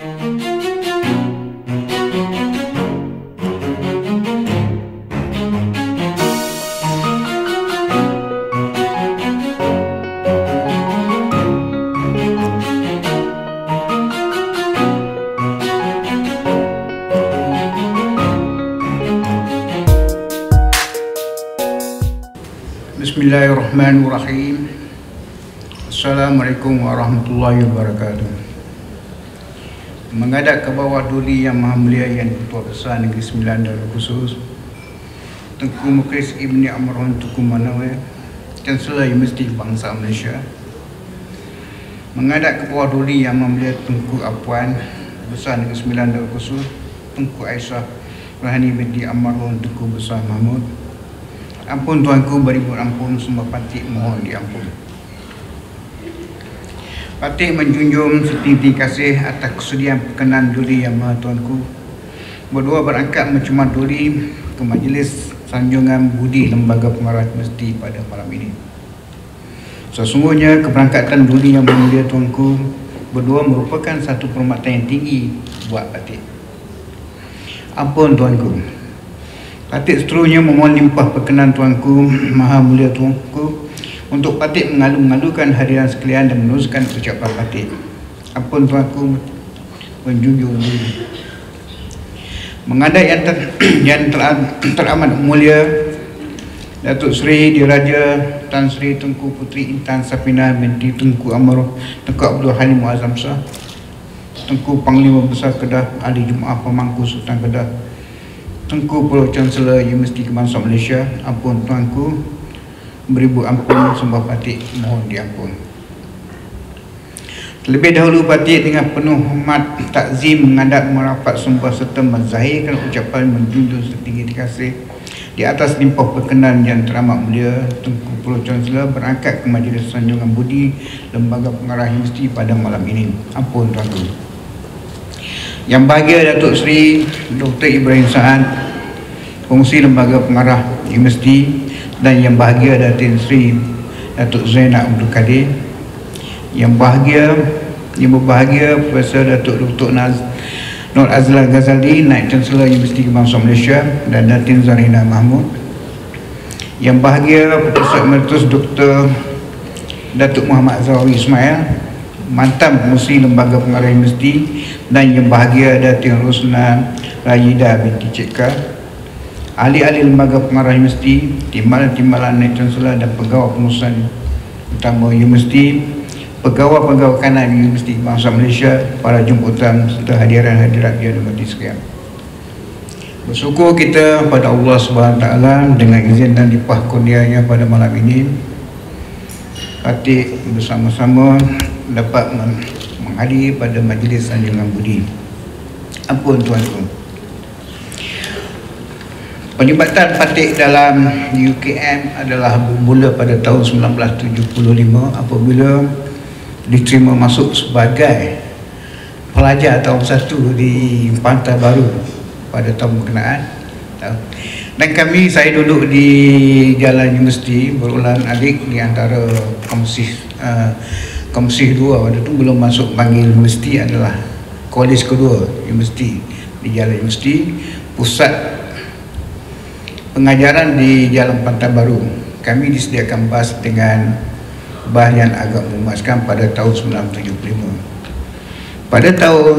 Bismillahirrahmanirrahim. Assalamualaikum warahmatullahi wabarakatuh. Menghadap ke bawah duli yang maha mulia yang Ketua Besar Negeri Sembilan Darul Khusus Tengku Mukhlis Ibni Amron Tunku Manawi, Chancellor Universiti Bangsa Malaysia. Menghadap ke bawah duli yang maha mulia Tengku Apuan Besar Negeri Sembilan Darul Khusus Tengku Aisyah Rahani binti Amron Tunku Besar Mahmud. Ampun tuanku, beribu ampun, semua patik mohon diampun. Patik menjunjung setinggi kasih atas kesudian perkenan duli yang maha tuanku berdua berangkat mencemat duli ke majlis sanjungan budi Lembaga Pengarah Universiti pada malam ini. Sesungguhnya keberangkatan duli yang mulia tuanku berdua merupakan satu perkhidmatan yang tinggi buat patik. Ampun tuanku. Patik seterusnya memohon limpah perkenan tuanku, maha mulia tuanku, untuk patik mengalu-ngalukan hadiran sekalian dan meneruskan ucapan patik. Ampun tuanku menjunjung tinggi. Menghadap yang teramat mulia Datuk Seri Diraja Tan Sri Tengku Puteri Intan Safina binti Tengku Amro Tengku Abdul Halim Muazzam Shah, Tengku Panglima Besar Kedah Ahli Jumaah Pemangku Sultan Kedah, Tengku Pro Chancellor Universiti Kebangsaan Malaysia. Ampun tuanku, beribu ampun, sembah patik mohon diampun. Terlebih dahulu patik dengan penuh hormat takzim menghadap merapat sembah serta menzahirkan ucapan menjunjung setinggi kasih di atas limpah perkenan yang teramat mulia Tengku Pro Chancellor berangkat ke majlis sanjungan budi Lembaga Pengarah Universiti pada malam ini. Ampun tuanku. Yang bahagia Datuk Seri Dr. Ibrahim Saad, Fungsi Lembaga Pengarah Universiti, dan yang bahagia Datin Seri Datuk Zainab Abdul Kadir, yang berbahagia Profesor Datuk Dr. Nur Azlan Ghazali, Naib Chancellor Universiti Kebangsaan Malaysia, dan Datin Zarina Mahmud, yang bahagia Profesor Emeritus Dr. Datuk Muhammad Zawawi Ismail, mantan pengurusi Lembaga Pengarah Universiti, dan yang bahagia Datin Rosna Rayida binti Cekka, ahli-ahli Lembaga Pengarah Universiti, timbalan-timbalan Naib Chancellor dan pegawai pengurusan utama Universiti, pegawai-pegawai kanan Universiti Kebangsaan Malaysia, para jemputan serta hadiran-hadirat yang dimati sekalian. Bersyukur kita pada Allah SWT dengan izin dan limpah kurnianya pada malam ini, patik bersama-sama dapat menghadiri pada majlis sanjungan budi. Ampun tuanku. Pelibatan patik dalam UKM adalah bermula pada tahun 1975 apabila diterima masuk sebagai pelajar tahun 1 di Pantai Baru pada tahun berkenaan. Dan saya duduk di Jalan Universiti berulang-alik di antara komisi 2 pada itu belum masuk panggil universiti adalah kolej kedua universiti di Jalan Universiti, pusat pengajaran di Jalan Pantai Baru. Kami disediakan bas dengan bah yang agak memuaskan pada tahun 1975. Pada tahun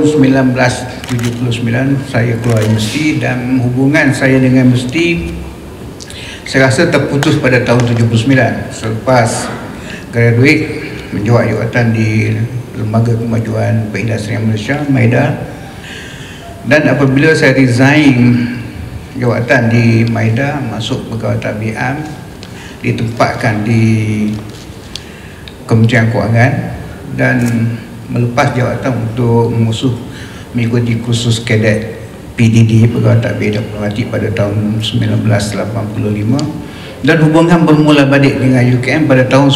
1979 saya keluar universiti dan hubungan saya dengan universiti saya rasa terputus pada tahun 79 selepas graduate menjawab jawatan di Lembaga Kemajuan Perindustrian Malaysia MAIDA, dan apabila saya resign jawatan di MAIDA masuk pegawai tabi'an ditempatkan di Kementerian Kewangan dan melepas jawatan untuk mengikuti kursus kadet PDD pegawai tabi'an diplomatik pada tahun 1985, dan hubungan bermula balik dengan UKM pada tahun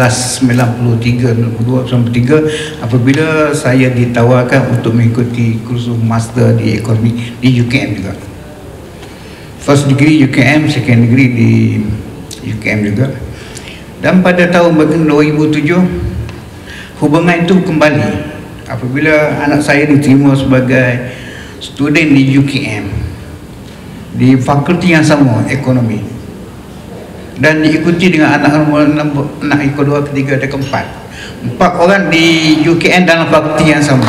1993 apabila saya ditawarkan untuk mengikuti kursus master di ekonomi di UKM juga. First degree UKM, second degree di UKM juga. Dan pada tahun 2007 hubungan itu kembali apabila anak saya diterima sebagai student di UKM di fakulti yang sama, ekonomi, dan diikuti dengan anak kedua, ketiga dan keempat, 4 orang di UKM dalam fakulti yang sama.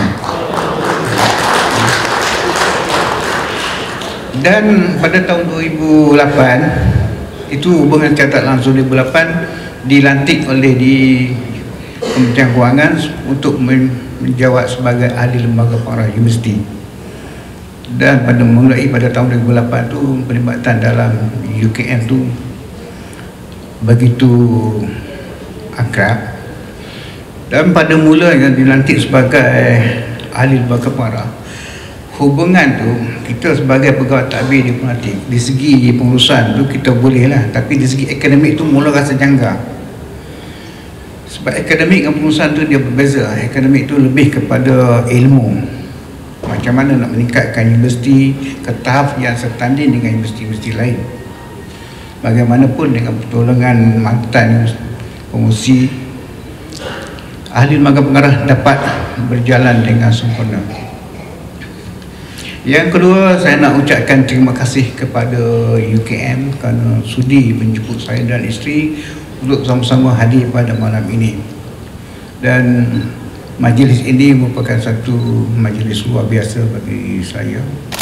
Dan pada tahun 2008 itu hubungan catat langsung 2008 dilantik oleh di Kementerian Kewangan untuk menjawab sebagai ahli lembaga pengarah universiti. Dan mulai pada tahun 2008 tu perkhidmatan dalam UKM tu begitu akrab, dan pada mulanya dilantik sebagai ahli lembaga pengarah. Hubungan tu kita sebagai pegawai tadbir diplomatik, di segi pengurusan tu kita boleh lah, tapi di segi akademik tu mula rasa janggal. Sebab akademik dengan pengurusan tu dia berbeza. Akademik tu lebih kepada ilmu, macam mana nak meningkatkan universiti ke tahap yang setanding dengan universiti-universiti lain. Bagaimanapun dengan pertolongan mantan pengurusi, ahli lembaga pengarah dapat berjalan dengan sempurna. Yang kedua, saya nak ucapkan terima kasih kepada UKM kerana sudi menjemput saya dan isteri untuk sama-sama hadir pada malam ini. Dan majlis ini merupakan satu majlis luar biasa bagi saya.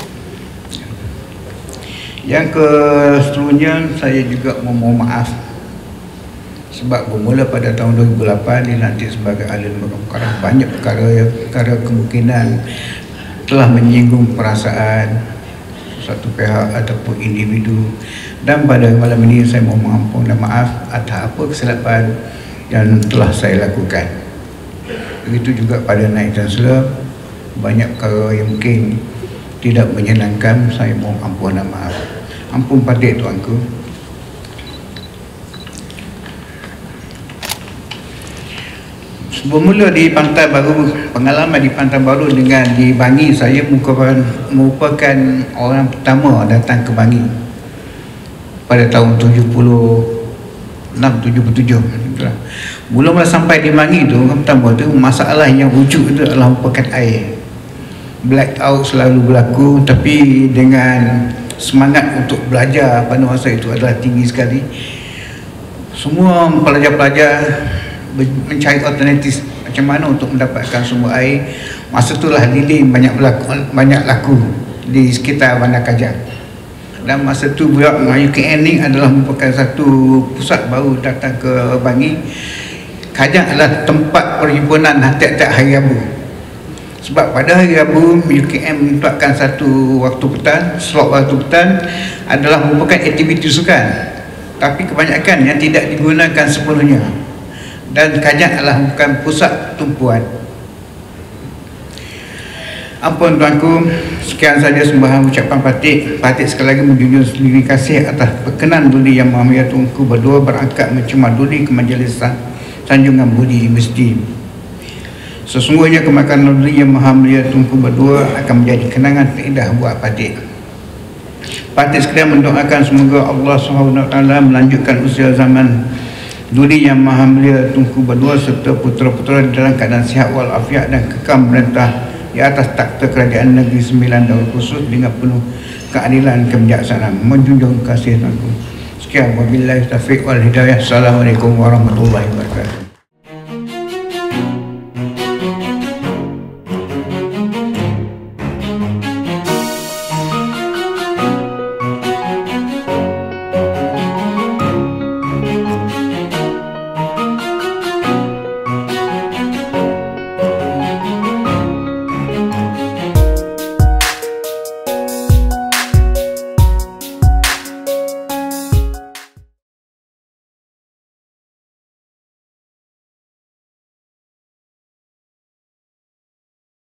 Yang seterusnya, saya juga memohon maaf sebab bermula pada tahun 2008 dilantik sebagai ahli lembaga pengarah, banyak perkara kemungkinan telah menyinggung perasaan satu pihak ataupun individu, dan pada malam ini saya mohon ampun dan maaf atas apa kesilapan yang telah saya lakukan. Begitu juga pada Naib Chancellor, banyak perkara yang mungkin tidak menyenangkan, saya mohon ampun dan maaf. Ampun padik tuanku. Bermula di Pantai Baru, pengalaman di Pantai Baru dengan di Bangi, saya merupakan orang pertama datang ke Bangi pada tahun 76-77. Mula-mula sampai di Bangi tu, orang pertama tu masalah yang wujud itu adalah merupakan air. Blackout selalu berlaku, tapi dengan semangat untuk belajar pada masa itu adalah tinggi sekali. Semua pelajar-pelajar mencari alternatif macam mana untuk mendapatkan sumber air. Masa itulah lilin banyak laku di sekitar Bandar Kajang. Dan masa itu UKM ni adalah merupakan satu pusat baru datang ke Bangi. Kajang adalah tempat perhimpunan tiap-tiap hari Rabu. Sebab pada hari Rabu UKM menetapkan satu waktu petang, slot waktu petang adalah merupakan aktiviti sukan, tapi kebanyakan yang tidak digunakan sepenuhnya. Dan Kajang adalah bukan pusat tumpuan. Ampun tuanku, sekian saja sembahyang ucapan Patik. Patik sekali lagi menjunjung tinggi kasih atas perkenan Duli Yang Maha Mulia Tunku berdua berangkat mencemar Duli ke Majlis Sanjungan Budi Mesti. Sesungguhnya kemakanan Duli Yang Maha Mulia Tunku berdua akan menjadi kenangan terindah buat Patik. Patik sekalian mendoakan semoga Allah SWT melanjutkan usia zaman Duli Yang Maha Mulia Tunku berdua serta putera-putera dalam keadaan sihat walafiat dan kekal merintah di atas takhta kerajaan negeri Sembilan Daul Khusus dengan penuh keadilan kebijaksanaan. Menjunjung kasih tuanku. Sekian, wabillahi taufiq wal hidayah. Assalamualaikum warahmatullahi wabarakatuh.